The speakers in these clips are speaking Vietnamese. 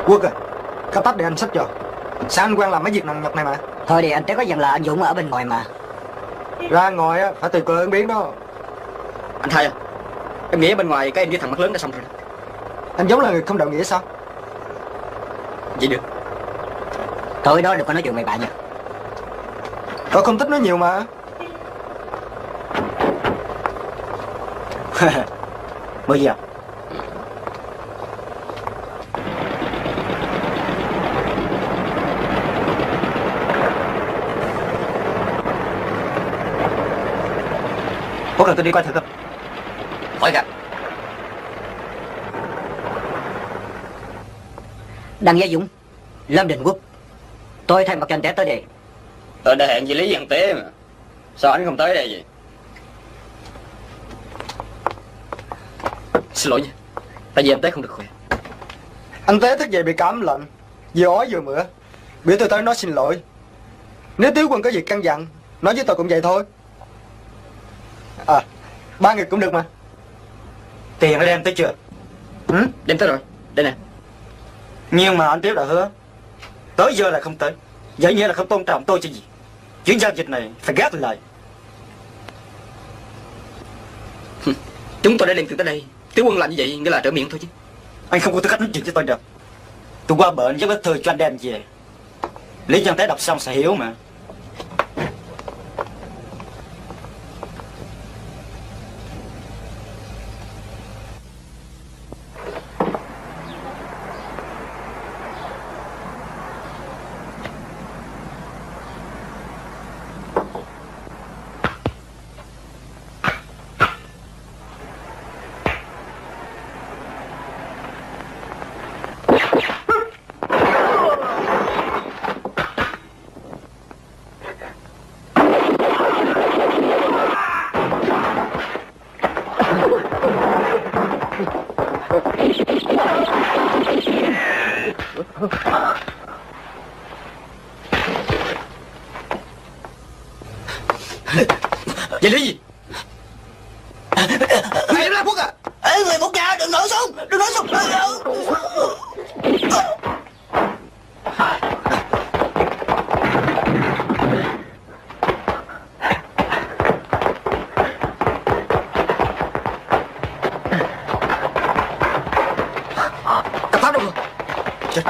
Quốc à, cấp tách để anh xách cho. Sao anh quen làm mấy việc nặng nhọc này mà. Thôi đi, anh Té có dặn là anh Dũng ở bên ngoài mà. Ra ngoài á, phải tùy cơ ứng biến đó. Anh hai à, em nghĩ ở bên ngoài cái em với thằng mắt lớn đã xong rồi. Anh giống là người không đạo nghĩa sao? Vậy được. Thôi đó, đừng có nói chuyện bậy bạ nha. Tôi không thích nói nhiều mà. Mới gì à? Có cần tôi đi coi thử không? Khỏi gặp. Đăng Gia Dũng, Lâm Đình Quốc, tôi thay mặt cho anh Té tới đây. Tôi đã hẹn với Lý Văn Tế mà. Sao anh không tới đây vậy? Xin lỗi nha, tại vì anh Tế không được khỏe. Anh Tế thức dậy bị cảm lạnh, vừa ói vừa mửa. Biểu tôi tới nói xin lỗi. Nếu Tiếu Quân có việc căn dặn, nói với tôi cũng vậy thôi. À, 3 người cũng được mà. Tiền đã đem tới chưa? Ừ? Đem tới rồi, đây nè. Nhưng mà anh Tiếu đã hứa tới giờ là không tới. Vậy nghĩa là không tôn trọng tôi chứ gì. Chuyến giao dịch này phải gác lại. Chúng tôi đã đem tiền tới đây. Tiếu Quân làm như vậy nghĩa là trở miệng thôi chứ. Anh không có tư cách nói chuyện với tôi được. Tôi qua bển với bức thư cho anh đem về. Lý Văn Tế đọc xong sẽ hiểu mà. Vậy lý gì? Mày ra Quốc à? Ê, người một nhà, đừng nổi súng, đừng nổi súng. Cặp tháp đâu rồi? Chết.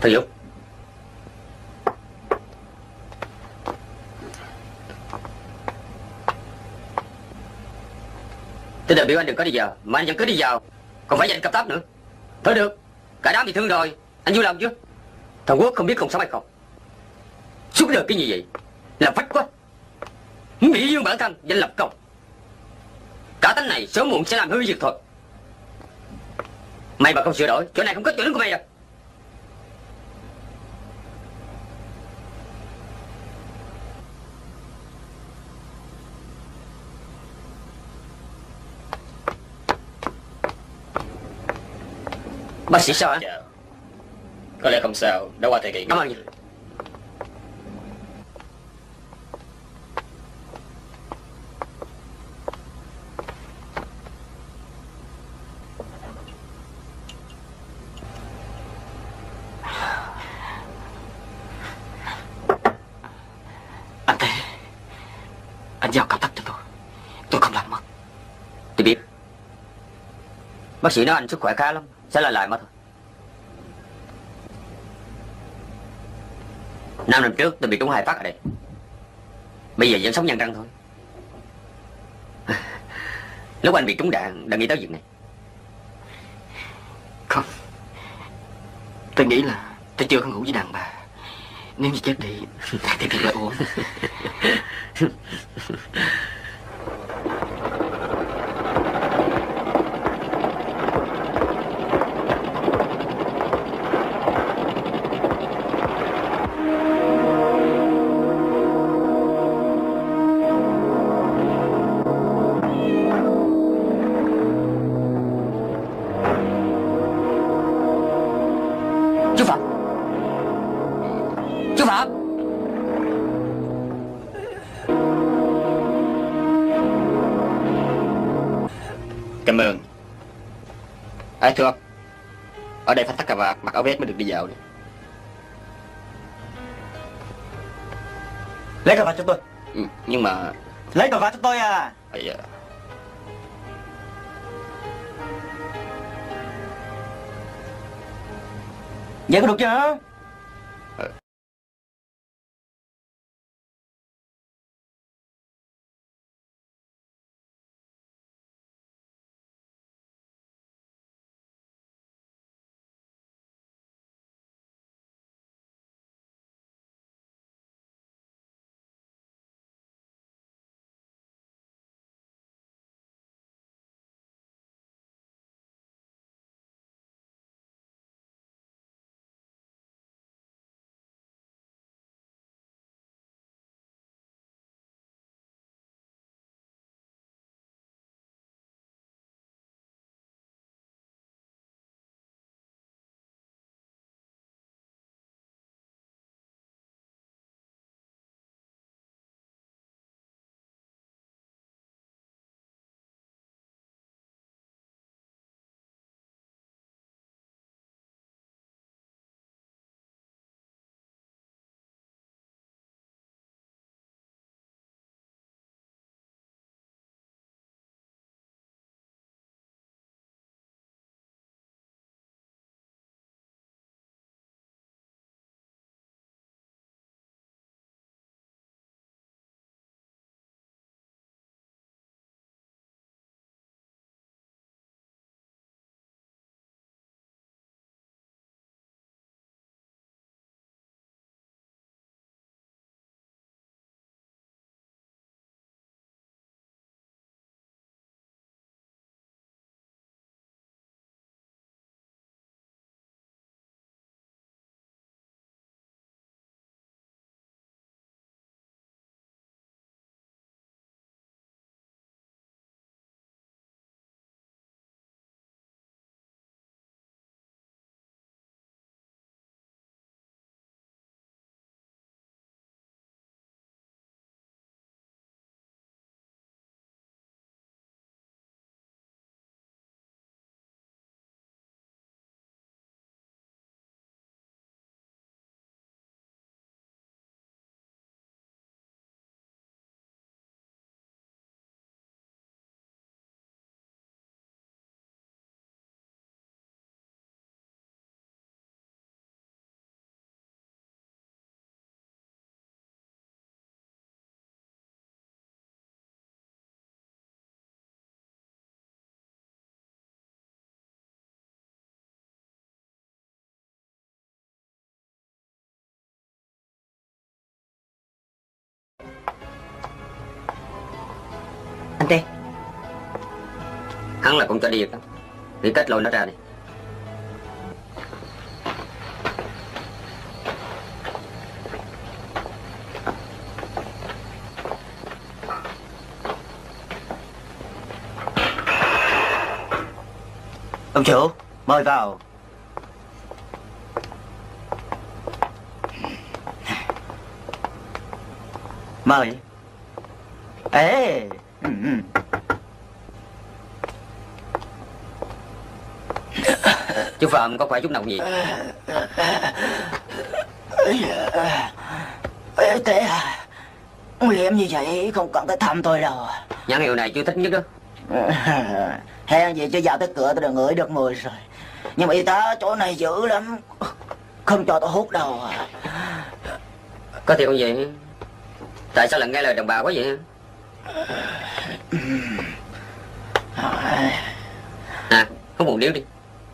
Thưa Dũng. Tôi đại biểu anh đừng có đi vào, mà anh vẫn cứ đi vào, còn phải giành cặp táp nữa. Thôi được, cả đám bị thương rồi, anh vui lòng chứ? Thằng Quốc không biết còn sống hay không. Suốt đời cái như vậy là phách quá, muốn bị dương bản thân, danh lập công. Cả tánh này sớm muộn sẽ làm hư việc thôi. Mày mà không sửa đổi, chỗ này không có chỗ đứng của mày đâu. Bác sĩ sao hả? Chào. Có lẽ không sao, đã qua thời kỳ. Cảm ơn nha. Anh Thế, anh giao cặp tắc cho tôi không làm mất. Tôi biết. Bác sĩ nói anh sức khỏe khá lắm, sẽ lại mà thôi. 5 năm trước tôi bị trúng 2 phát ở đây. Bây giờ vẫn sống nhăn răng thôi. Lúc anh bị trúng đạn đã nghĩ tới việc này. Không, tôi nghĩ là tôi chưa có ngủ với đàn bà. Nếu như chết đi thì thật là ổn. Chú Phạm, chú Phạm. Cảm ơn. Thưa ông, ở đây phải thắt cà vạt, mặc áo vest mới được đi vào đấy. Lấy cà vạt cho tôi. Nhưng mà Lấy cà vạt cho tôi à. dạ. Vậy có được chưa? Hắn là con chó điên đó. Nghĩ cách lôi nó ra đi. Ông chủ, mời vào. Mời. Ê. Chú Phạm có khỏe chút nào không gì? Thế à? Nguy hiểm như vậy không cần tới thăm tôi đâu. Nhãn hiệu này chú thích nhất đó. Hèn gì chứ vào tới cửa tôi đã ngửi được mùi rồi. Nhưng mà y tá chỗ này dữ lắm, không cho tôi hút đâu. Có thiệt không vậy? Tại sao lại nghe lời đàn bà quá vậy? À, hút một điếu đi.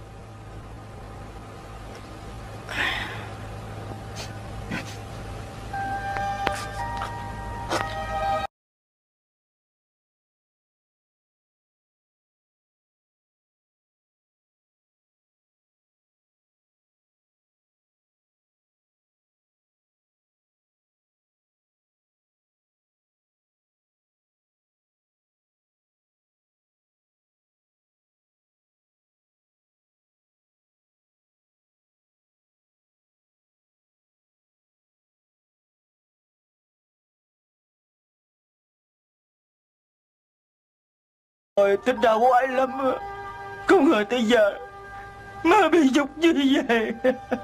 Tôi tính đau quái lắm. Không ngờ tới giờ má bị dục như vậy.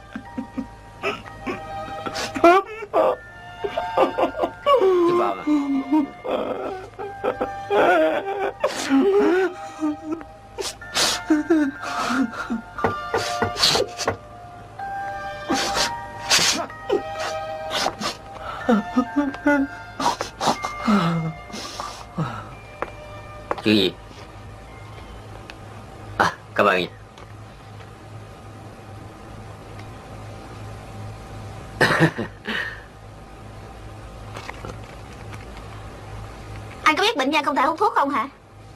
Chú Phạm chuyện gì? À, cảm ơn nha. Anh có biết bệnh nhân không thể hút thuốc không hả?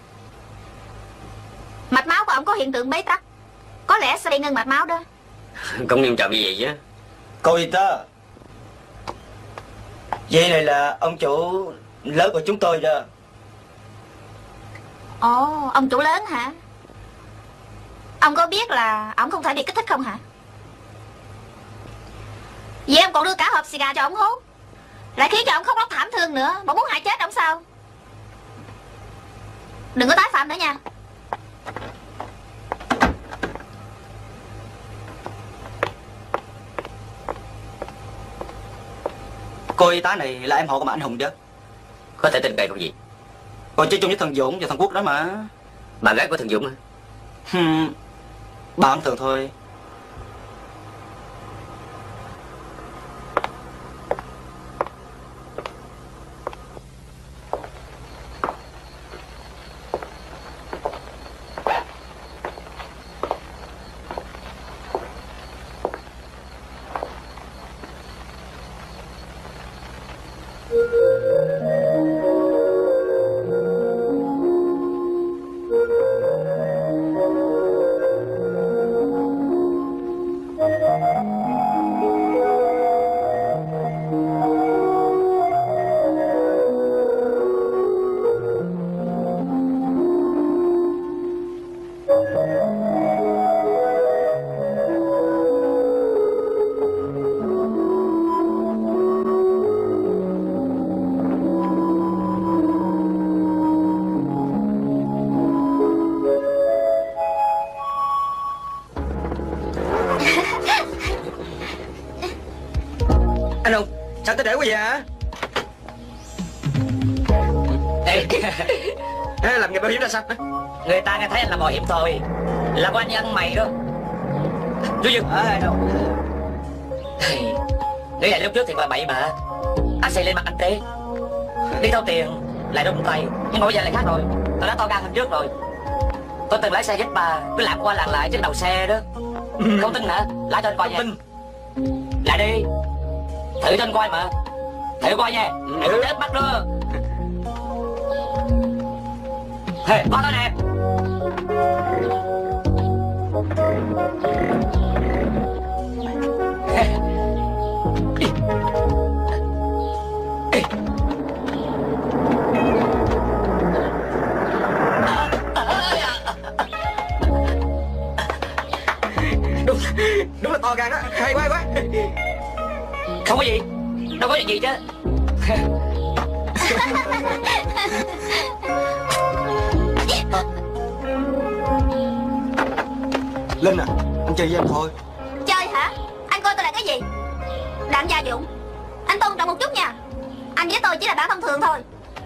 Mạch máu của ông có hiện tượng bế tắc, có lẽ sẽ bị ngưng mạch máu đó. Không nghiêm trọng như vậy chứ. Cô y tá, vậy này là ông chủ lớn của chúng tôi đó. Ồ, ông chủ lớn hả? Ông có biết là ông không thể bị kích thích không hả? Vậy ông còn đưa cả hộp xì gà cho ông hút, lại khiến cho ông khóc lóc thảm thương nữa. Bộ muốn hại chết ông sao? Đừng có tái phạm nữa nha. Cô y tá này là em họ của bà anh Hùng chứ? Có thể tin cậy không gì? Còn chơi chung với thằng Dũng và thằng Quốc đó mà. Bạn gái của thằng Dũng hả? Bạn thường thôi. Anh Hùng, sao tới trễ quá vậy hả? Ê, Ê, làm nghề bảo hiểm ra sao? người ta nghe thấy anh làm bảo hiểm thôi là của anh ăn mày đó. Chú Dương, Đâu. nghĩ lại lúc trước thì bà bậy mà. Anh xì lên mặt anh Tê, đi thâu tiền lại rung tay. Nhưng mà bây giờ lại khác rồi, tôi đã to gan hơn trước rồi. Tôi từng lái xe Vespa, cứ làm qua làm lại trên đầu xe đó. Không tin hả? Lái cho anh coi nha. Tin. Lại đi, thử cho anh coi mà. Thử coi nha, để tôi chết mắt đó. Hey, có thôi nè. Đúng là to gan đó, hay quá quá. Không có gì, đâu có chuyện gì chứ. Linh à, anh chơi với em thôi. Chơi hả? Anh coi tôi là cái gì? Đặng gia dụng. Anh tôn trọng một chút nha. Anh với tôi chỉ là bạn thông thường thôi.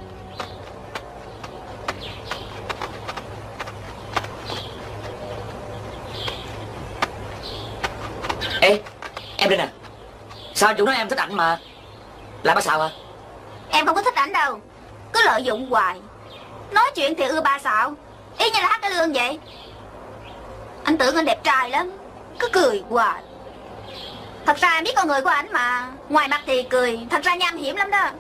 Ê, em Linh à, sao chủ nói em thích ảnh mà lại ba xạo à? Em không có thích ảnh đâu. Cứ lợi dụng hoài. Nói chuyện thì ưa ba xạo, y như là hát cái lương vậy. Anh tưởng anh đẹp trai lắm, cứ cười hoài. Thật ra em biết con người của ảnh mà. Ngoài mặt thì cười, thật ra nham hiểm lắm đó.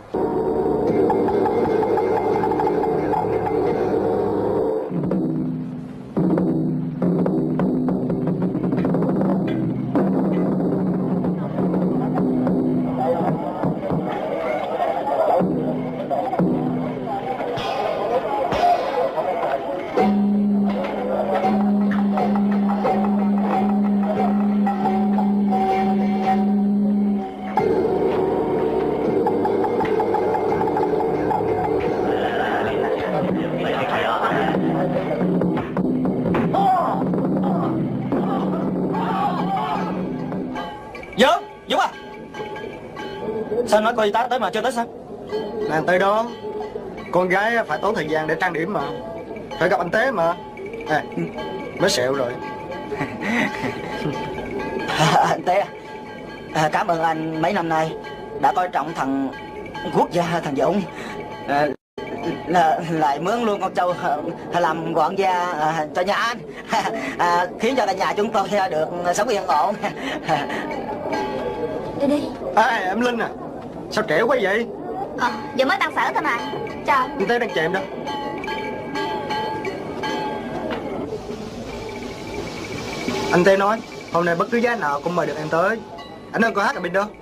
Dũng à, sao nói coi y tá tới mà chưa tới sao? Nàng tới đó. Con gái phải tốn thời gian để trang điểm mà. Phải gặp anh Tế mà. À, mới sẹo rồi. Anh Tế à, cảm ơn anh mấy năm nay đã coi trọng thằng Quốc gia, thằng Dũng. Lại mướn luôn con trâu làm quản gia cho nhà anh. Khiến cho cả nhà chúng tôi được sống yên ổn. Đi đi. Em Linh à, sao trễ quá vậy? Giờ mới tăng sở thôi mà. Chào. Anh Tế đang chờ em đó. Anh Tế nói hôm nay bất cứ giá nào cũng mời được em tới. Anh ơi, có hát ở bên đó.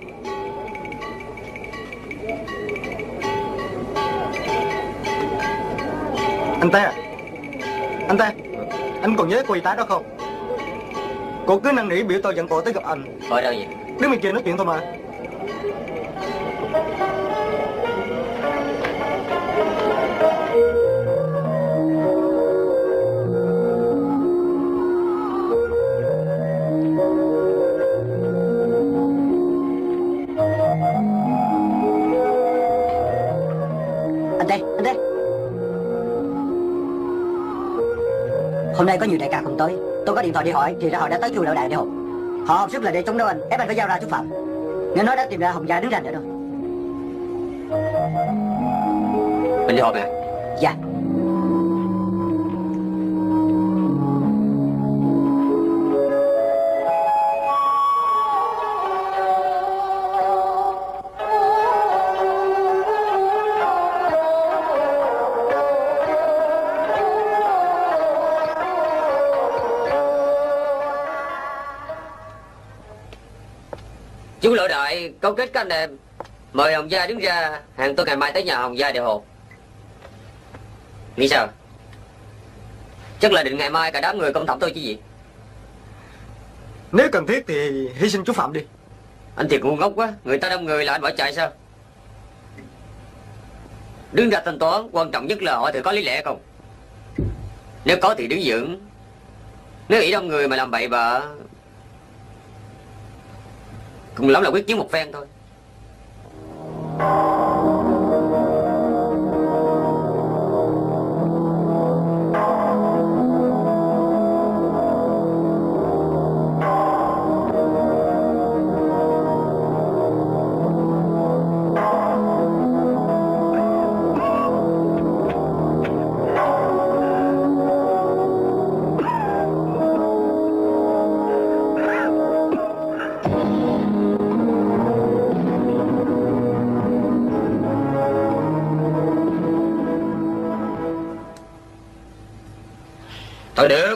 Anh Tế à, anh Tế, anh còn nhớ cô y tá đó không? Cô cứ năn nỉ biểu tôi dẫn cô tới gặp anh. Ở đâu vậy? Đứng bên kia nói chuyện thôi mà. Anh Tế, hôm nay có nhiều đại ca cùng tới. Tôi có điện thoại đi hỏi thì ra họ đã tới Chu Lão Đại để họp. Họ họp sức là để chống đâu anh, ép anh phải giao ra chút phạm. Nghe nói đã tìm ra Hồng Gia đứng ranh nữa rồi. Mình đi họp nè. Dạ. Chú Lão Đại câu kết các anh em mời Hồng Gia đứng ra, hẹn tôi ngày mai tới nhà Hồng Gia để họp. Nghĩ sao? Chắc là định ngày mai cả đám người công thẩm tôi chứ gì. Nếu cần thiết thì hy sinh chú Phạm đi. Anh thiệt ngu ngốc quá. Người ta đông người là anh bỏ chạy sao? Đứng ra thanh toán, quan trọng nhất là họ thử có lý lẽ không. Nếu có thì đứng vững. Nếu nghĩ đông người mà làm bậy bạ, cùng lắm là quyết chiến một phen thôi. Thôi được,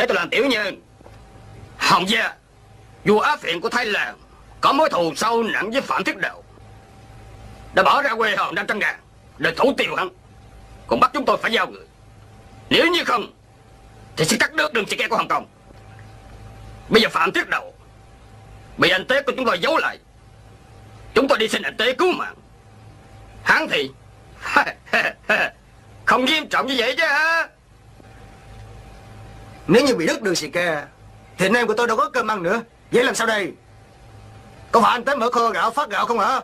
tôi làm tiểu nhân. Hồng gia, vua Á Phiện của Thái Lan có mối thù sâu nặng với Phạm Thiết Đậu, đã bỏ ra quê hồn 500.000 để thủ tiêu hắn, còn bắt chúng tôi phải giao người. Nếu như không thì sẽ cắt đứt đường chạy ke của Hồng Kông. Bây giờ Phạm Thiết Đậu bị anh Tế của chúng tôi giấu lại, chúng tôi đi xin anh Tế cứu mạng. Hắn thì không nghiêm trọng như vậy chứ hả? Nếu như bị đứt đường xì ke thì anh em của tôi đâu có cơm ăn nữa. Vậy làm sao đây? Có phải anh Tế mở kho gạo phát gạo không hả?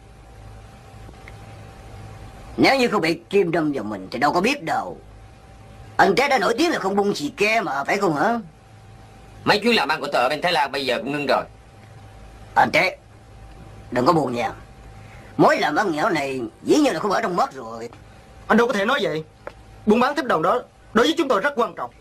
Nếu như không bị kim đâm vào mình thì đâu có biết đâu. Anh Tế đã nổi tiếng là không bung xì ke mà, phải không hả? Mấy chuyến làm ăn của tôi ở bên Thái Lan bây giờ cũng ngưng rồi. Anh Tế, đừng có buồn nha. Mối làm ăn nhỏ này dĩ nhiên là không ở trong mắt rồi. Anh đâu có thể nói vậy. Buôn bán tiếp đồng đó đối với chúng tôi rất quan trọng.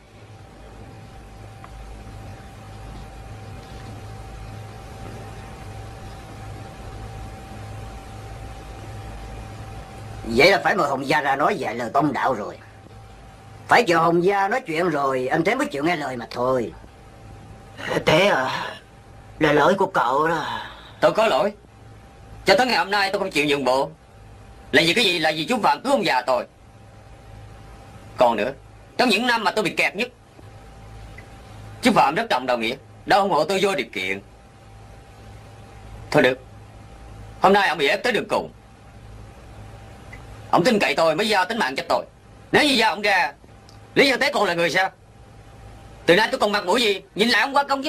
Vậy là phải mời Hồng Gia ra nói vài lời công đạo rồi. Phải chờ Hồng Gia nói chuyện rồi anh Tế mới chịu nghe lời mà thôi. Tế à, là lỗi của cậu đó. Tôi có lỗi. Cho tới ngày hôm nay tôi không chịu nhượng bộ. Là vì cái gì? Là vì chú Phạm cứu ông già tôi. Còn nữa, trong những năm mà tôi bị kẹt nhất, chú Phạm rất trọng đạo nghĩa, đã ủng hộ tôi vô điều kiện. Thôi được, hôm nay ông bị ép tới đường cùng. Ông tin cậy tôi mới giao tính mạng cho tôi. Nếu như giao ông ra, Lý Văn Tế còn là người sao? Từ nay tôi còn mặt mũi gì nhìn lại ông quá công chứ?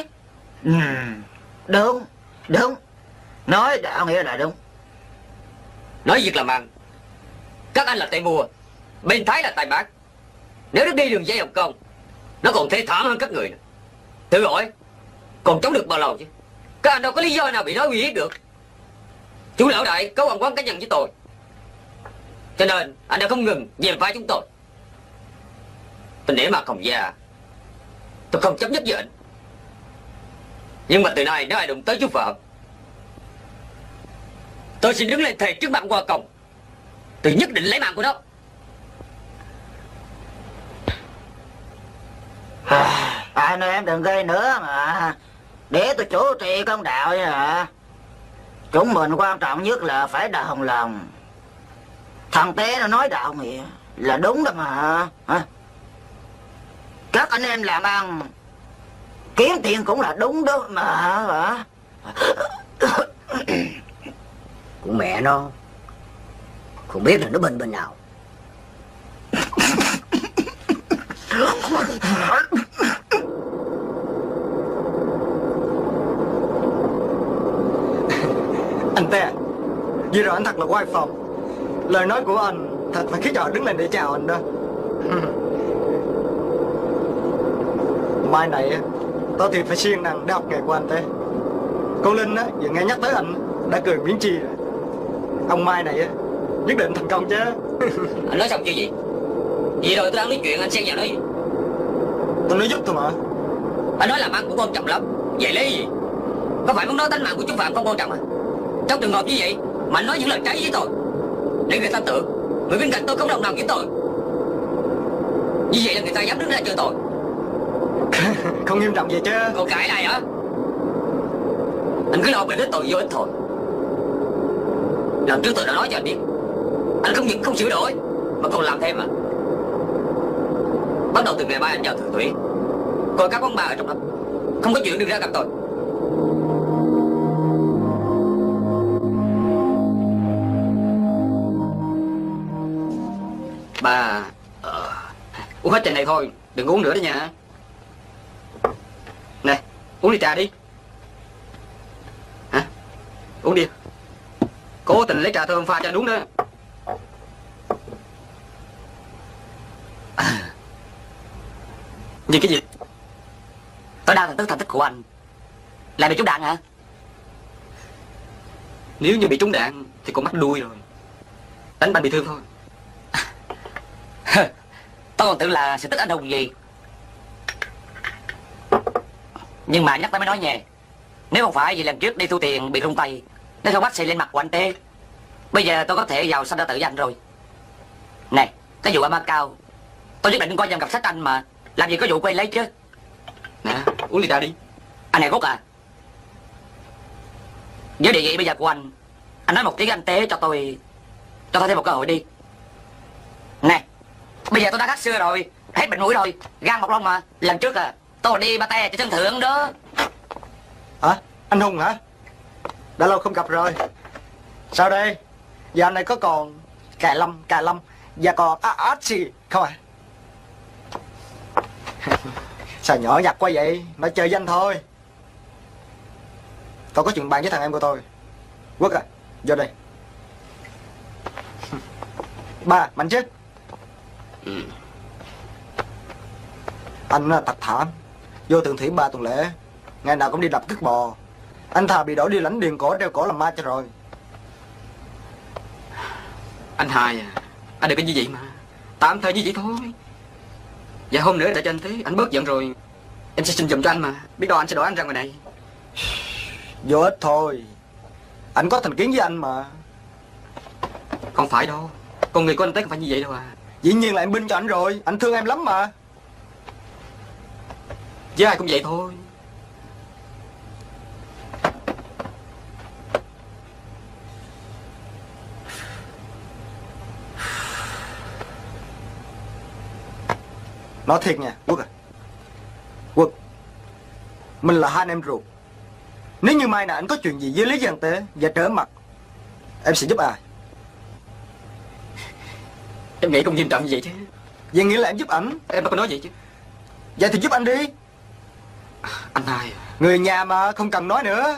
Đúng, đúng. Nói đạo nghĩa là đúng. Nói việc làm ăn, các anh là tay mua, bên Thái là tay bán. Nếu nó đi đường dây Hồng Kông, nó còn thê thảm hơn các người nữa. Tự hỏi, còn chống được bao lâu chứ? Các anh đâu có lý do nào bị nói uy hiếp được. Chú lão đại có hoàn quan cá nhân với tôi, cho nên anh đã không ngừng về vai chúng tôi. Tôi nể mặt Hồng Gia, tôi không chấp nhất với anh. Nhưng mà từ nay nếu ai đụng tới chú Phạm, tôi xin đứng lên thề trước mặt Hoa Công, tôi nhất định lấy mạng của nó. Anh em đừng gây nữa mà. Để tôi chủ trì công đạo nha. Chúng mình quan trọng nhất là phải đồng lòng. Thằng Tế nó nói đạo nghĩa là đúng đó mà. Các anh em làm ăn kiếm tiền cũng là đúng đó mà. Con mẹ nó không biết là nó bên nào. Anh Tế, vừa rồi anh thật là oai phong. Lời nói của anh thật phải khiến cho họ đứng lên để chào anh đó. Mai này tao thì phải siêng năng để học nghề của anh Tế. Cô Linh á, vừa nghe nhắc tới anh đã cười miếng chi rồi. Ông Mai này á, nhất định thành công chứ. Anh nói xong chưa gì? Vì rồi tôi đang nói chuyện anh xen vào nói gì? Tôi nói giúp thôi mà. Anh nói làm ăn cũng quan trọng lắm. Vậy lấy gì? Có phải muốn nói tính mạng của chú Phạm không quan trọng à? Trong trường hợp như vậy mà anh nói những lời trái với tôi, để người ta tưởng người bên cạnh tôi không đồng lòng với tôi. Như vậy là người ta dám đứng ra chờ tôi. Không nghiêm trọng vậy chứ. Còn cãi lại hả? Anh cứ lo mình ít tội vô ích thôi. Lần trước tôi đã nói cho anh biết, anh không những không sửa đổi mà còn làm thêm à. Bắt đầu từ ngày mai anh vào Thường Thủy, coi các quán bar ở trong đó, không có chuyện đừng ra gặp tôi. Bà uống hết chai này thôi, đừng uống nữa đó nha. Nè, uống ly trà đi. Hả? Uống đi. Cố tình lấy trà thơm pha cho anh uống đó. Vì cái gì? Tôi đang thành tích của anh lại bị trúng đạn hả? Nếu như bị trúng đạn thì con mắc đuôi rồi. Đánh bạn bị thương thôi. Tôi còn tưởng là sẽ tức anh hùng gì. Nhưng mà nhắc tới mới nói nhè. Nếu không phải vì lần trước đi thu tiền bị rung tay, nó không bắt xì lên mặt của anh Tê, bây giờ tôi có thể vào sanh ra tự với anh rồi. Này, cái vụ ở Macau, tôi nhất định coi dòng cặp sách anh mà. Làm gì có vụ quay lấy chứ. Uống ly trà đi. Anh này Quốc à, với địa vị bây giờ của anh nói một tiếng anh Tế cho tôi thêm một cơ hội đi. Nè, bây giờ tôi đã khác xưa rồi, hết bệnh mũi rồi, gan mọc lông mà. Lần trước à, tôi đi ba te cho sân thượng đó. Hả? Anh Hùng hả? Đã lâu không gặp rồi. Sao đây? Giờ anh này có còn cà lâm và còn gì không à? Sao nhỏ nhặt quá vậy? Nói chơi với anh thôi. Tôi có chuyện bàn với thằng em của tôi. Quốc à, vô đây. Ba, mạnh chứ? Anh thật thảm. Vô Thường Thủy 3 tuần lễ, ngày nào cũng đi đập cứt bò. Anh thà bị đổ đi lãnh điền cổ đeo cổ làm ma cho rồi. Anh Hai à, anh đừng có như vậy mà. Tạm thời như vậy thôi. Và hôm nữa để cho anh Tế, anh bớt giận rồi em sẽ xin giùm cho anh mà. Biết đâu anh sẽ đuổi anh ra ngoài này. Vô ích thôi. Anh có thành kiến với anh mà. Không phải đâu, con người của anh Tế không phải như vậy đâu à. Dĩ nhiên là em binh cho anh rồi. Anh thương em lắm mà. Với ai cũng vậy thôi. Nói thiệt nha, Quốc à. Quốc, mình là hai anh em ruột. Nếu như mai nào anh có chuyện gì với Lý Giang Tế và trở mặt, em sẽ giúp ai? Em nghĩ không nghiêm trọng như vậy chứ. Vậy nghĩa là em giúp ảnh. Em đâu có nói vậy chứ. Vậy thì giúp anh đi. Anh Hai, người nhà mà, không cần nói nữa.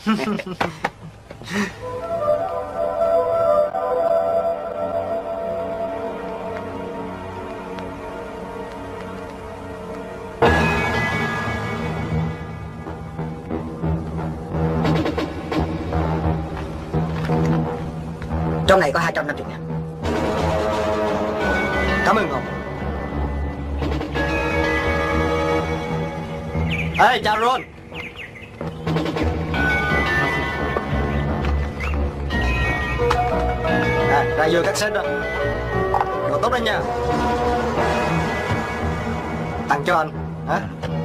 Trong này có 250 ngàn. Cảm ơn Ngọc. Ê, chào Ron. Ra vô các set đó. Đồ tốt đó nha. Tặng cho anh. Hả?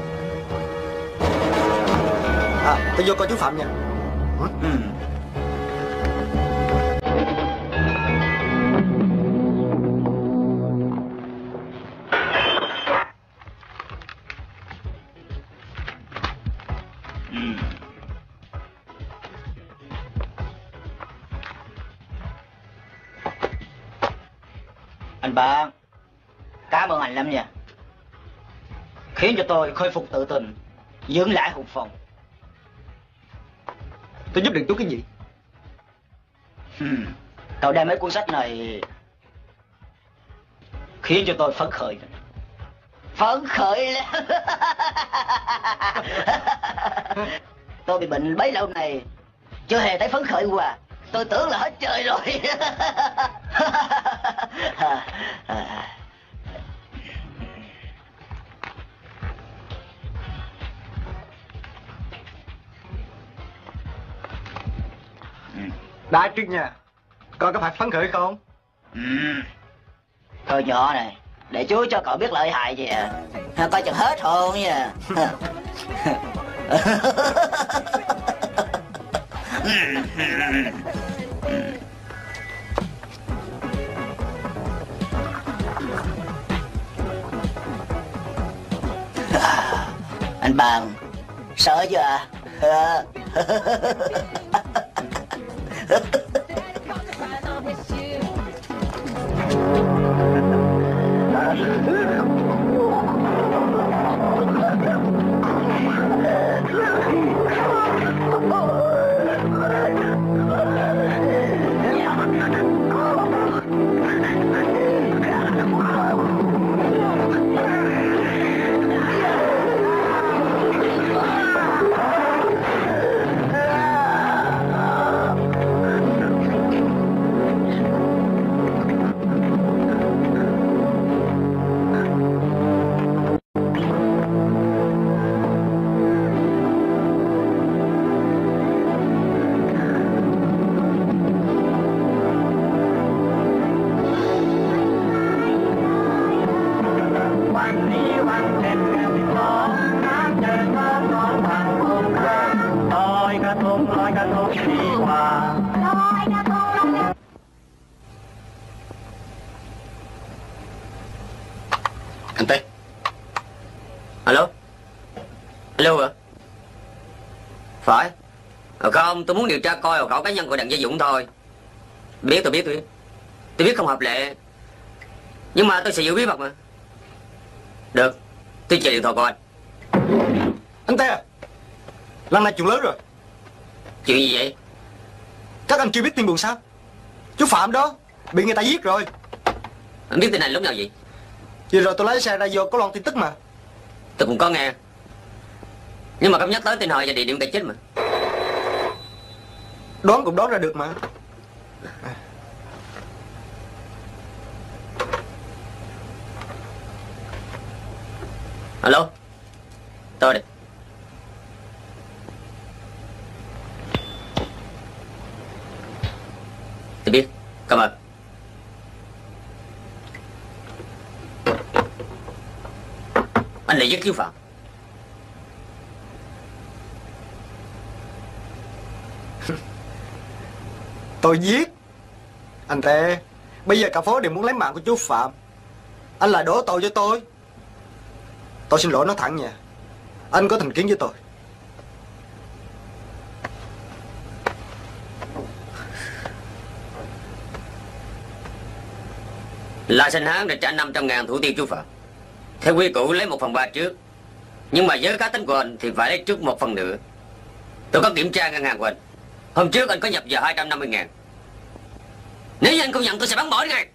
Tôi vô coi chú Phạm nha. Anh bạn, cảm ơn anh lắm nha. Khiến cho tôi khôi phục tự tin, dưỡng lại hùng phong. Tôi giúp được chú cái gì? Cậu đem mấy cuốn sách này khiến cho tôi phấn khởi. Phấn khởi lắm. Tôi bị bệnh bấy lâu này chưa hề thấy phấn khởi qua. Tôi tưởng là hết trời rồi. Đã trước nha. Con có phải phấn khởi không? Thôi nhỏ này, để chú cho cậu biết lợi hại gì à. Coi chừng hết hồn nha. Anh Bằng, sợ chưa à? Anh Tê. Alo. Alo hả? Phải. Không, tôi muốn điều tra coi hộ khẩu cá nhân của Đặng Gia Dũng thôi. Biết, tôi biết. Tôi biết không hợp lệ, nhưng mà tôi sẽ giữ bí mật mà. Được, tôi chờ điện thoại của anh. Anh Tê à, lần này chuyện lớn rồi. Chuyện gì vậy? Các anh chưa biết tin buồn sao? Chú Phạm đó bị người ta giết rồi. Anh biết tin này lúc nào vậy? Vừa rồi tôi lái xe ra vô có loan tin tức mà. Tôi cũng có nghe, nhưng mà không nhắc tới tên họ và địa điểm cái chết mà. Đoán cũng đoán ra được mà. Alo, tôi đây. Tôi biết, cảm ơn. Anh lại giết chú Phạm. Tôi giết. Anh Tê, bây giờ cả phố đều muốn lấy mạng của chú Phạm. Anh lại đổ tội cho tôi. Tôi xin lỗi nói thẳng nha, anh có thành kiến với tôi. La Sinh Hán đã trả 500.000 thủ tiêu chú Phạm. Theo quy củ lấy 1/3 trước, nhưng mà với cá tính của anh thì phải lấy trước 1/2 nữa. Tôi có kiểm tra ngân hàng của anh. Hôm trước anh có nhập vào 250.000. Nếu như anh không nhận tôi sẽ bắn bỏ đi ngay.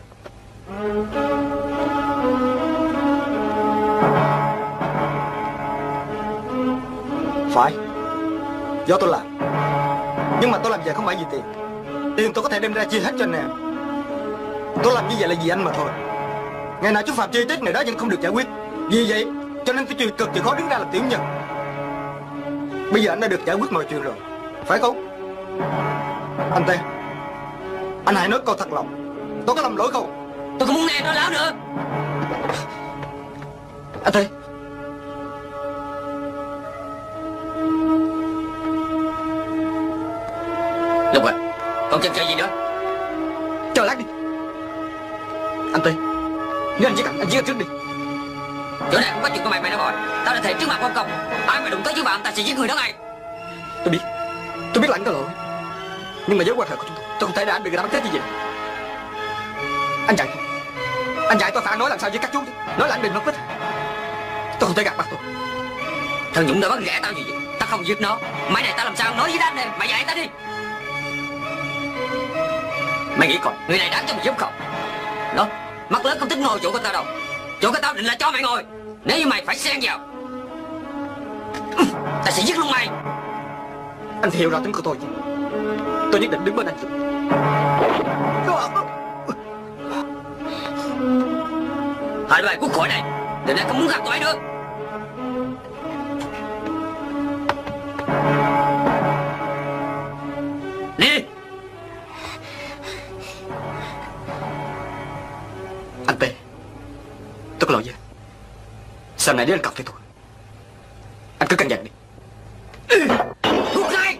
Phải, do tôi làm. Nhưng mà tôi làm vậy không phải vì tiền. Tiền tôi có thể đem ra chia hết cho anh nè. Tôi làm như vậy là vì anh mà thôi. Ngày nào chú Phạm chi tiết này đó vẫn không được giải quyết. Vì vậy cho nên tôi chịu cực chịu khó đứng ra làm tiểu nhân. Bây giờ anh đã được giải quyết mọi chuyện rồi, phải không? Anh Tê, anh hãy nói câu thật lòng, tôi có làm lỗi không? Tôi không muốn nghe nói láo nữa. Anh Tê, Lục à, còn chần chờ gì nữa? chờ lát đi. Anh Tê, nếu anh giết anh giết anh trước đi. Chỗ này không có chuyện của mày đâu rồi. Tao đã thề trước mặt công công, ai mà đụng tới chú Phạm ta sẽ giết người đó ngay. Tôi biết là anh có lỗi, nhưng mà với quan hệ của chúng tôi không thể để anh bị người ta bắn chết như vậy. Anh dạy tôi phải nói làm sao với các chú, nói là anh đừng mất vết. Tôi không thể gạt mặt tôi. Thằng Dũng đã bắt ghẻ tao gì vậy? Tao không giết nó. Mai này tao làm sao nói với anh này? Mày dạy tao đi. Mày nghĩ coi, người này đáng cho mày giúp không? Đó, mắt lớn không thích ngồi chỗ của tao đâu. Chỗ của tao định là cho mày ngồi. Nếu như mày phải xen vào, tao sẽ giết luôn mày. Anh thì hiểu rõ tính của tôi chứ. Tôi nhất định đứng bên anh. Hai đứa mày cút khỏi này. Từ nay không muốn gặp tụi ấy nữa. Đi. Anh Tê, tôi có lỗi với anh. Sau này nếu anh cọc với tôi, anh cứ căn dặn đi. Cút ngay.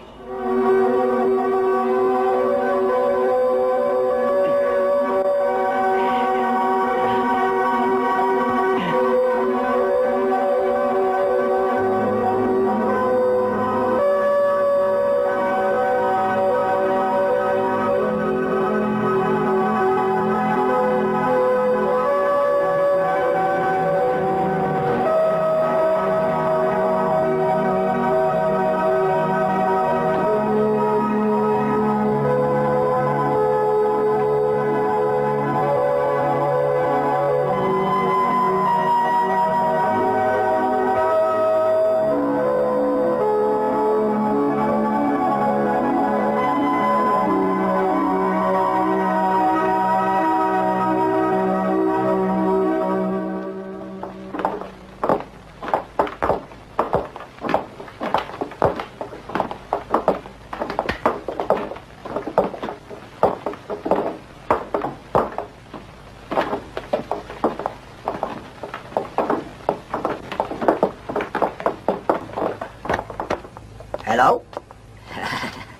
Hello.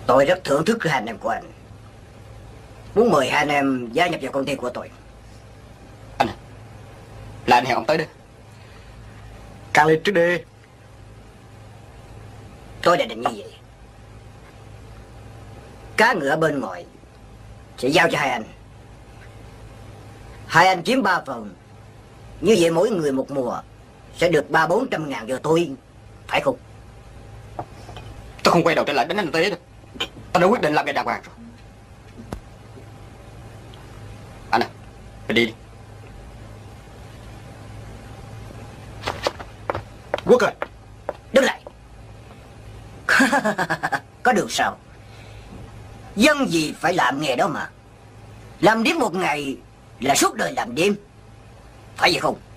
Tôi rất thưởng thức hai anh em của anh. Muốn mời hai anh em gia nhập vào công ty của tôi. Anh, là anh hẹn ông tới đây. Càng lên trước đi. Tôi đã định như vậy. Cá ngựa bên ngoài sẽ giao cho hai anh. Hai anh chiếm 3 phần. Như vậy mỗi người một mùa sẽ được 300-400 ngàn vào tôi. Phải không? Tôi không quay đầu trở lại đánh anh Tế đâu. Tôi đã quyết định làm nghề đàng hoàng rồi. Anh à, mình đi đi. Quốc ơi, Đứng lại. Có được sao? Dân gì phải làm nghề đó mà. Làm đêm một ngày là suốt đời làm đêm. Phải vậy không?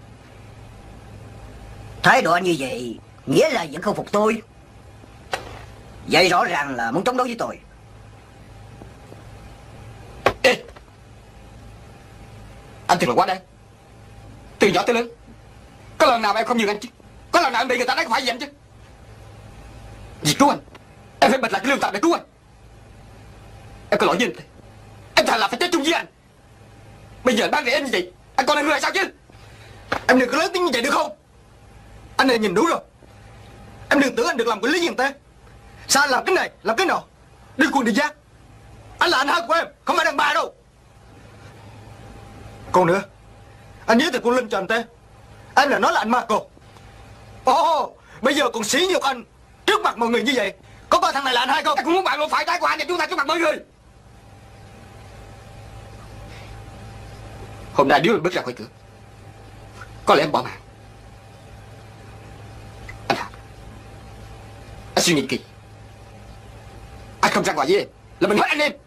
Thái độ như vậy nghĩa là vẫn không phục tôi. Vậy rõ ràng là muốn chống đối với tôi. Ê, anh thật là quá đáng. Từ nhỏ tới lớn, có lần nào em không nhường anh chứ? Có lần nào em bị người ta đánh phải gì anh chứ? Vì cứu anh, em phải bật lại cái lương tâm để cứu anh. Em có lỗi với anh thế. Em thà là phải chết chung với anh. Bây giờ anh bán rẻ em như vậy, anh còn là người sao chứ? Em đừng có lớn tiếng như vậy được không? Anh này nhìn đủ rồi. Em đừng tưởng anh được làm quản lý nhân tế. Sao anh làm cái này, làm cái nọ, đi quân đi giác. Anh là anh hai của em, không phải đàn bà đâu. Còn nữa, anh nhớ từ cô Linh cho anh Tê. Em là nói là anh ma cô. Ồ, bây giờ còn sỉ nhục anh trước mặt mọi người như vậy. Có coi thằng này là anh hai không? Em cũng muốn bạn lộ phải trái của anh và chúng ta trước mặt mọi người. Hôm nay nếu em bước ra khỏi cửa, có lẽ em bỏ mạng. Anh Hà, anh suy nghĩ kỹ. Anh không ra ngoài với em là mình hết anh em.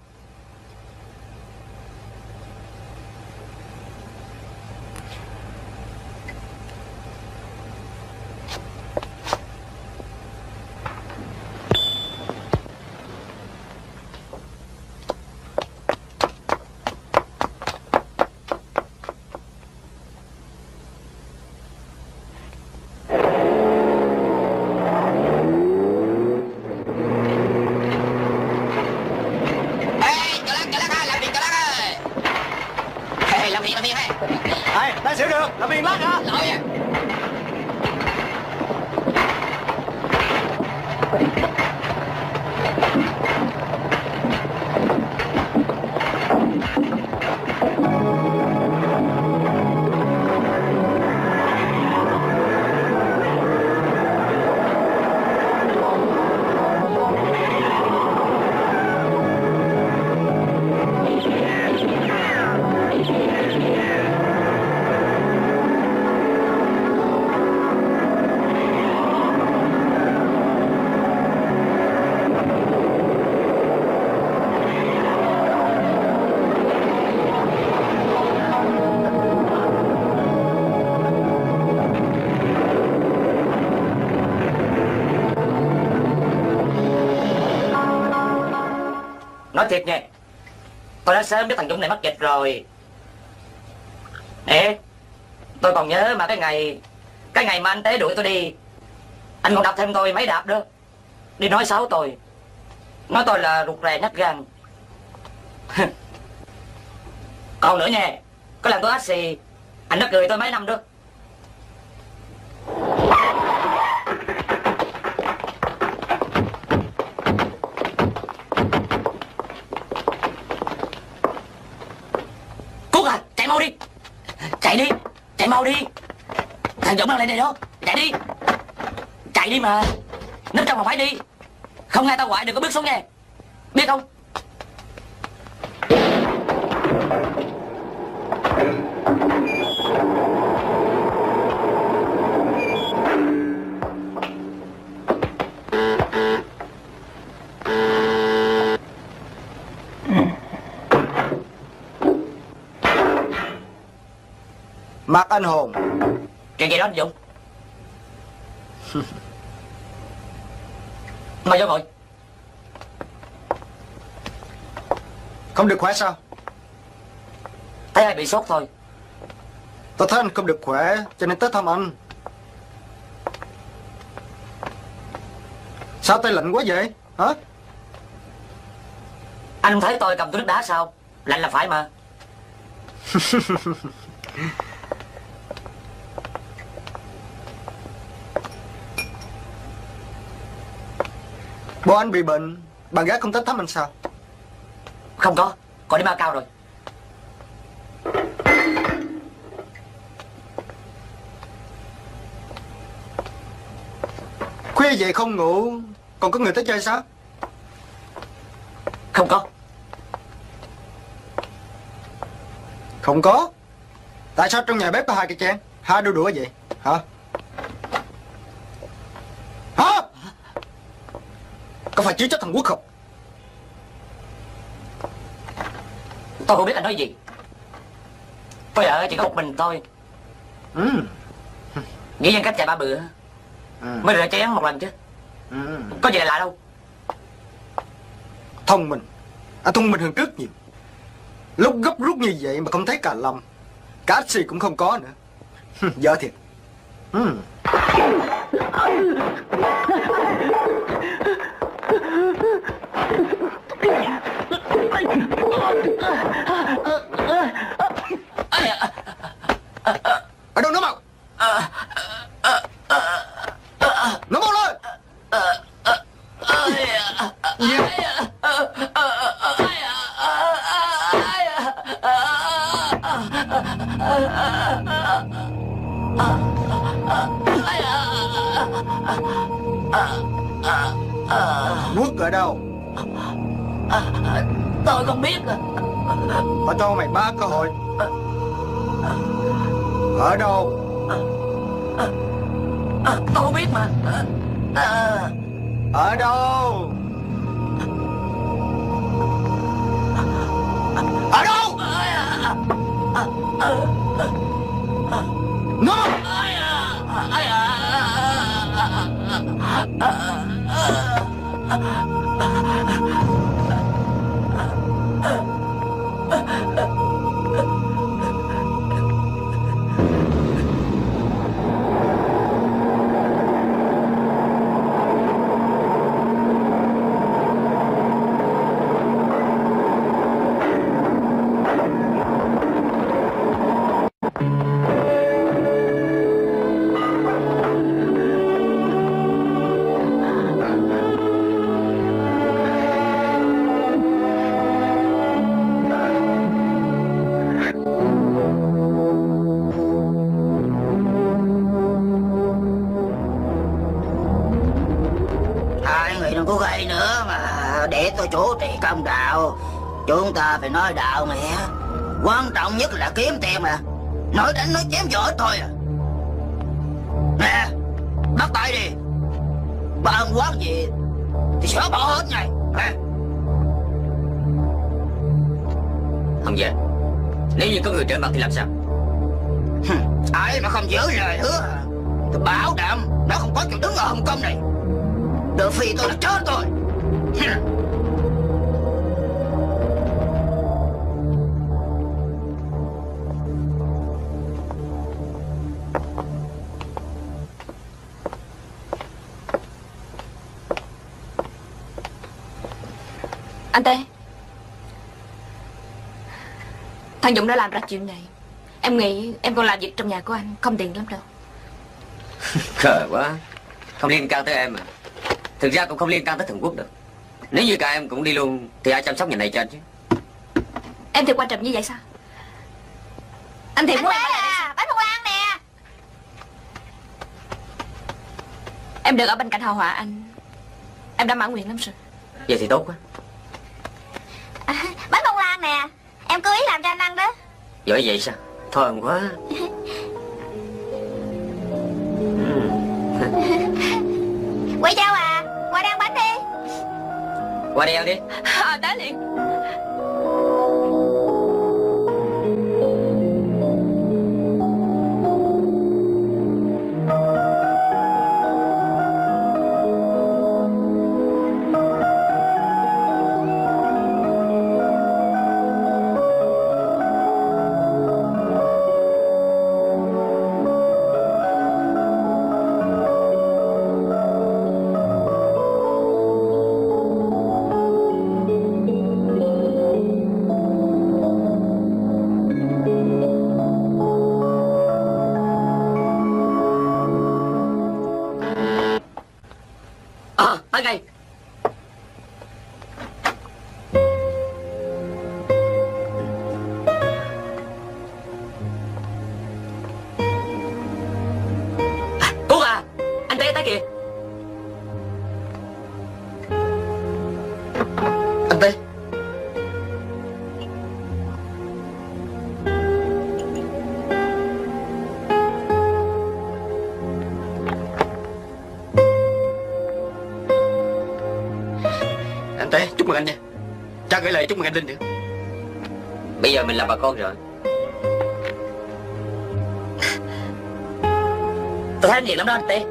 Nói thiệt nha, tôi đã sớm biết thằng Dũng này mắc dịch rồi. Nè, tôi còn nhớ mà cái ngày mà anh Tế đuổi tôi đi, anh còn đạp thêm tôi mấy đạp nữa. Đi nói xấu tôi, nói tôi là rụt rè nhát gan. Còn nữa nha, có làm tôi ác xì, anh nó cười tôi mấy năm đó. Chạy mau đi. Chạy đi. Chạy mau đi. Thằng Dũng đang lên đây đó. Chạy đi. Chạy đi mà. Núp trong phòng phải đi. Không nghe tao gọi đừng có bước xuống nghe. Biết không? Mạc Anh Hồn. Chuyện gì đó anh Dũng? Mời vô ngồi. Không được khỏe sao? Thấy ai bị sốt thôi. Tôi thấy anh không được khỏe cho nên tới thăm anh. Sao tay lạnh quá vậy? Hả? Anh không thấy tôi cầm túi nước đá sao? Lạnh là phải mà. Bố anh bị bệnh, bạn gái không tới thăm anh sao? Không có, còn đi Macau rồi. Khuya vậy không ngủ, còn có người tới chơi sao? Không có. Không có. Tại sao trong nhà bếp có 2 cái chén? Hả, đu đũa vậy? Hả? Hả? Có phải chứa chấp thằng Quốc không? Tôi không biết anh nói gì. Bây giờ chỉ có một mình tôi. Nghĩ nhân cách chạy 3 bữa mới rửa chén một lần chứ. Có gì là lạ đâu. Thông minh. Anh thông minh hơn rất nhiều. Lúc gấp rút như vậy mà không thấy cà lâm, cá xì cũng không có nữa. Dở thiệt. Ở đâu nó mau. Nó mau lên. Quốc ở đâu? Tôi không biết. Tao cho mày 3 cơ hội. Ở đâu? Tôi không biết mà. Ở đâu? Ở đâu? Nó. Để tôi chủ trì công đạo. Chúng ta phải nói đạo mẹ. Quan trọng nhất là kiếm tiền mà. Nói đánh nói chém giỏi thôi à. Nè, bắt tay đi. Bạn quán gì thì xóa bỏ hết ngay. Không về. Nếu như có người trở mặt thì làm sao? Ai mà không giữ lời hứa, tôi bảo đảm nó không có chuyện đứng ở Hồng Kông này. Được phi tôi là chết rồi. Anh Tê, thằng Dũng đã làm ra chuyện này. Em nghĩ em còn làm việc trong nhà của anh không tiện lắm đâu. Khờ quá. Không liên can tới em à. Thực ra cũng không liên can tới thằng Quốc được. Nếu như cả em cũng đi luôn thì ai chăm sóc nhà này cho anh chứ? Em thì quan trọng như vậy sao? Anh thì muốn em à, bánh bông lan nè. Em được ở bên cạnh Hào Họa anh. Em đã mãn nguyện lắm rồi. Vậy thì tốt quá. Bánh bông lan nè. Em cố ý làm cho anh ăn đó. Giỏi vậy sao? Thơm quá. Quay Châu à, qua đây ăn bánh đi. Qua đây ăn đi. Tới liền. tới ngay. Cô à, anh Tế tới kìa. Anh Tế. Anh Tế, chúc mừng anh nha. Cha gửi lời chúc mừng anh Linh nữa. Bây giờ mình là bà con rồi. Tôi thấy anh hiền lắm đó anh Tế.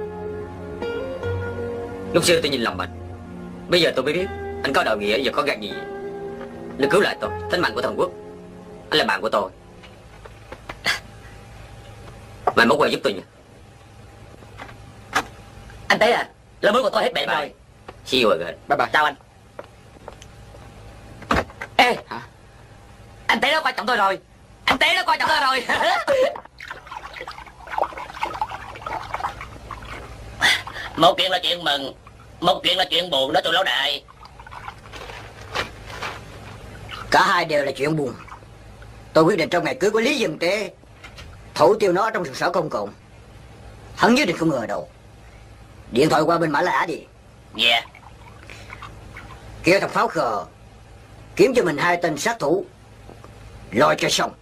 Lúc xưa tôi nhìn lầm anh, bây giờ tôi mới biết anh có đạo nghĩa và có gan gì. Đừng cứu lại tôi, tính mạng của thần quốc. Anh là bạn của tôi, mai mốt qua giúp tôi nha. Anh Tế à, lời mới của tôi hết bệnh rồi. See you again. Bye bye. Chào anh. Ê, anh Tế nó coi trọng tôi rồi. Anh Tế nó coi trọng tôi rồi. Một chuyện là chuyện mừng, một chuyện là chuyện buồn đó tụi lão đại. Cả hai đều là chuyện buồn. Tôi quyết định trong ngày cưới của Lý Dương Tế thủ tiêu nó trong trụ sở công cộng. Hắn nhất định không ngờ đâu. Điện thoại qua bên Mã Lã đi. Dạ. Kêu thằng Pháo Khờ kiếm cho mình 2 tên sát thủ lo cho xong.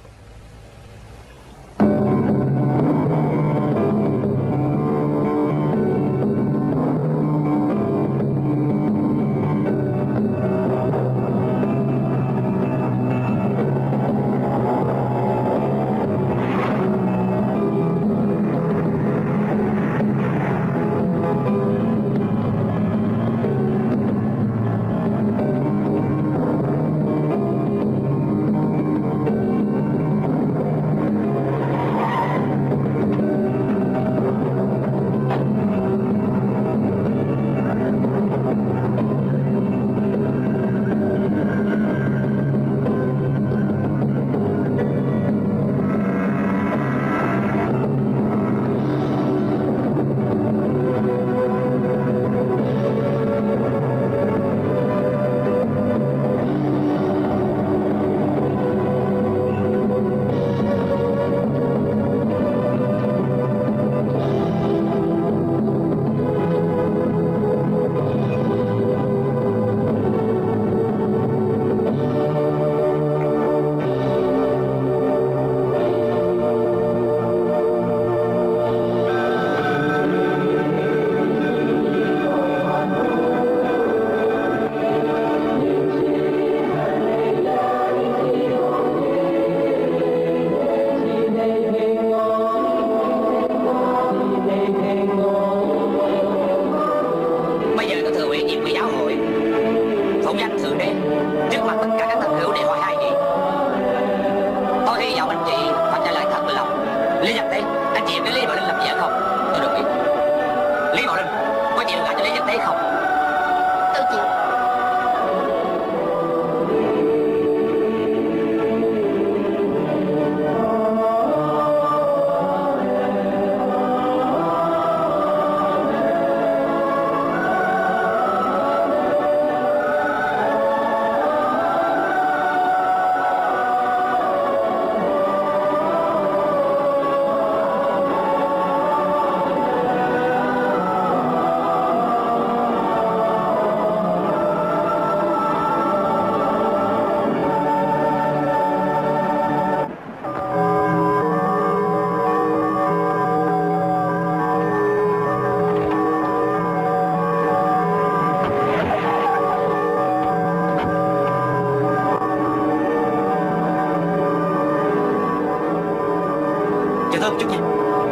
Chờ tôi một chút nha.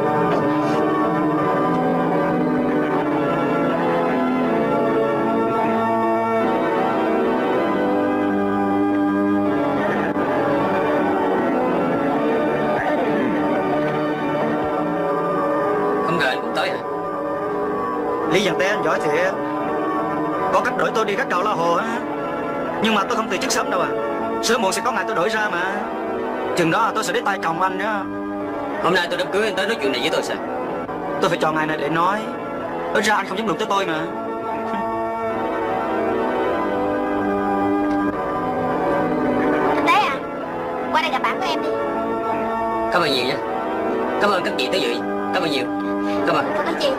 Không ngờ anh cũng tới hả? Lý Giang Tế anh giỏi thiệt. Có cách đổi tôi đi cách đầu La Hồ á. Nhưng mà tôi không từ chức sớm đâu à. Sớm muộn sẽ có ngày tôi đổi ra mà. Chừng đó tôi sẽ đến tay chồng anh đó. Hôm nay tôi đám cưới anh tới nói chuyện này với tôi sao? Tôi phải chọn ngày này để nói. Ít ra anh không dám đụng tới tôi mà. Qua đây gặp bạn của em đi. Cảm ơn nhiều nha. Cảm ơn các chị tới dự. Cảm ơn nhiều. Cảm ơn. Không có gì.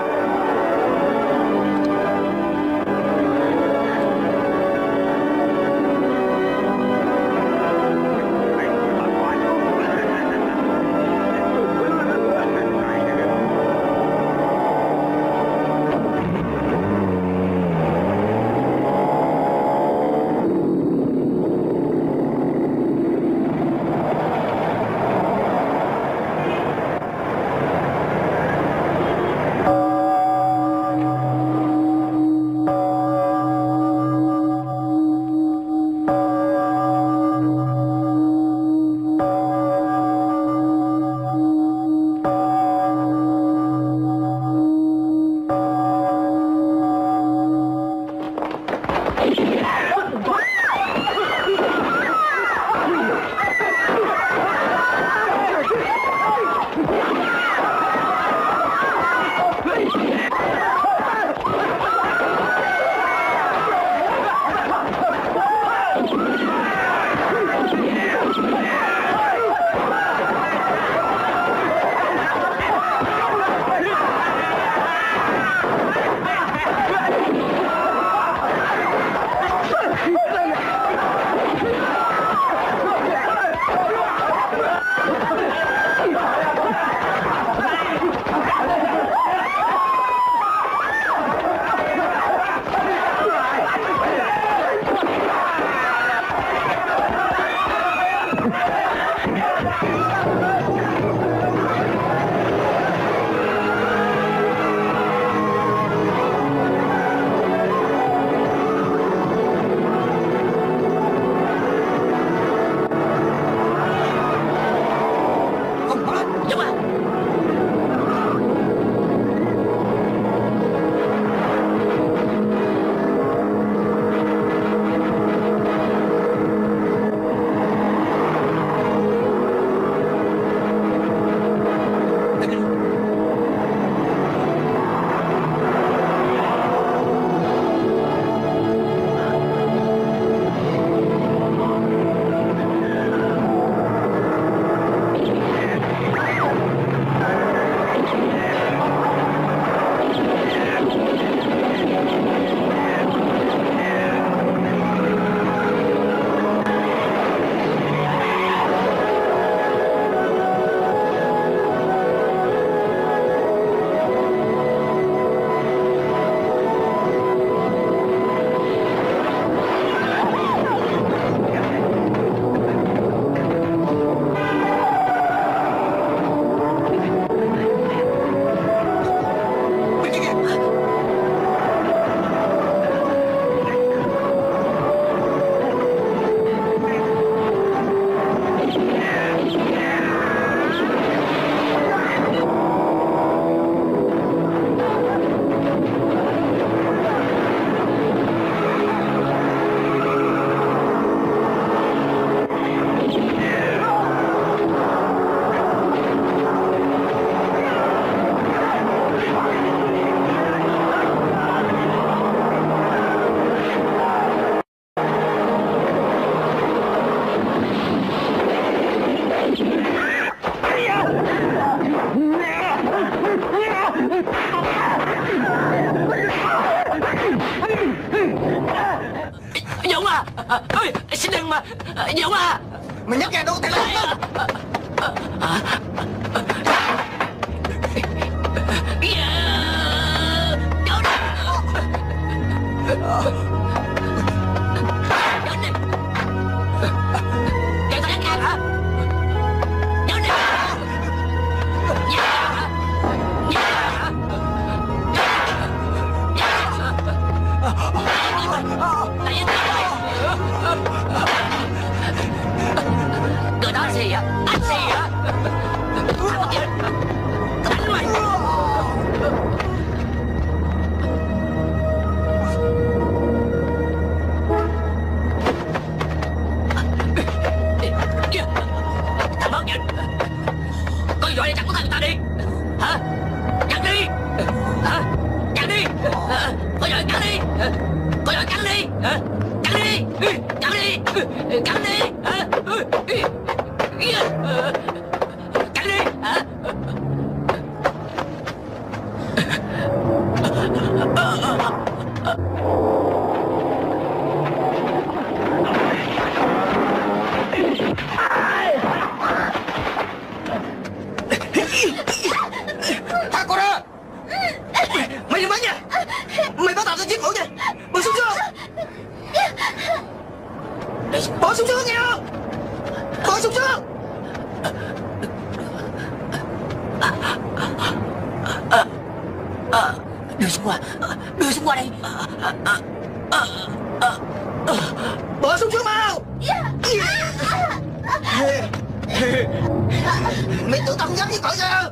Dũng à, xin đừng mà. Dũng à, mày nhắc nghe đâu thì lại. Người đó gì á? Anh gì á? Đánh mày. Thằng mất dịch. Có gì vậy chẳng có thằng ta đi. Hả? Cắn đi. Hả? Cắn đi. Có gì cắn đi. Có gì cắn đi. Cắn đi. Cắn đi. Cắn đi. Cánh đi hả? Thả cô ra. Mày đừng bắn nha. Mày có tạo ra giết mũi nha. Bỏ súng xuống. Bỏ súng xuống nghe không? Bỏ súng xuống. Đưa súng qua. Đưa súng qua đây. Bỏ súng xuống mau. Mày tự tao dám với cậu sao?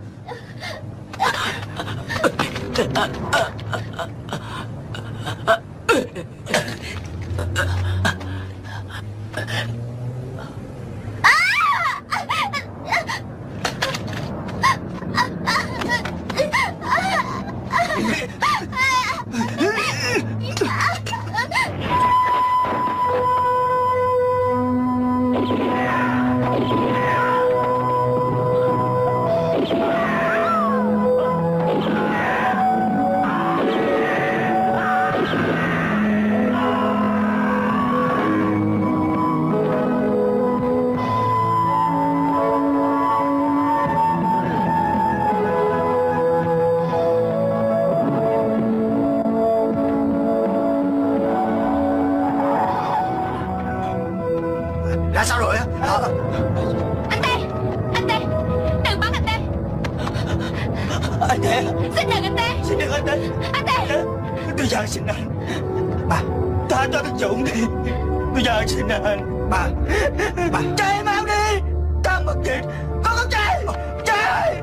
Đã sao rồi á? Anh Tê, đừng bắn anh Tê. Anh Tê, Xin đừng anh Tê. xin đừng anh Tê. Anh Tê. Tôi giang xin anh. Bà, tha cho tôi Dũng đi. Tôi giang xin anh. Bà, trai mau đi. Con mất kịp. Con trai. Trai.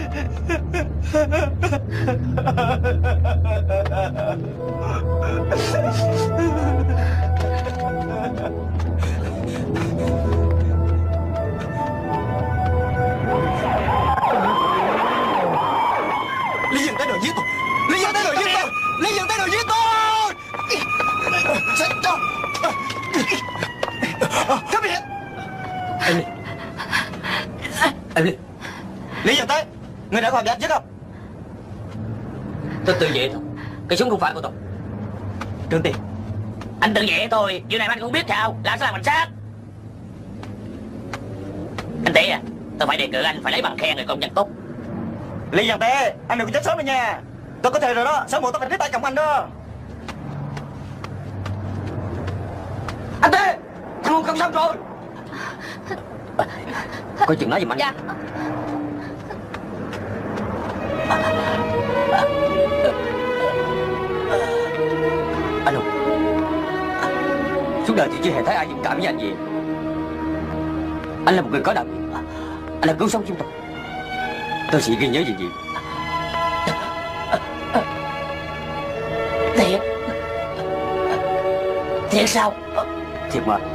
Lý Dân tới đòi giết tôi. Lý Dân tới đòi giết tôi. Lý Dân tới đòi giết tôi. Chết tôi. Cấm miệng. Em Ly. Lý Dân tới. Người đã gọi bị áp giết không? Tôi tự vệ thôi. Cái súng không phải của tôi. Trương Tiền. Anh tự vệ tôi. Điều này anh cũng biết sao? Làm sao làm mình sát? Anh Tý à, tôi phải đề cử anh phải lấy bằng khen người công nhân tốt. Lý Dân Tế, anh đừng có chết sớm nữa nha. Tôi có thể rồi đó. Sớm muộn tôi phải tiếp tay chồng anh đó. Anh Tê, thằng không xong rồi. Coi chừng nói giùm anh. Dạ. Anh Hùng, suốt đời chị chưa hề thấy ai dũng cảm với anh gì. Anh là một người có đạo đức. Anh đã cứu sống chúng tôi. Tôi chỉ ghi nhớ gì. Thiệt. Thiệt sao? Thiệt mà.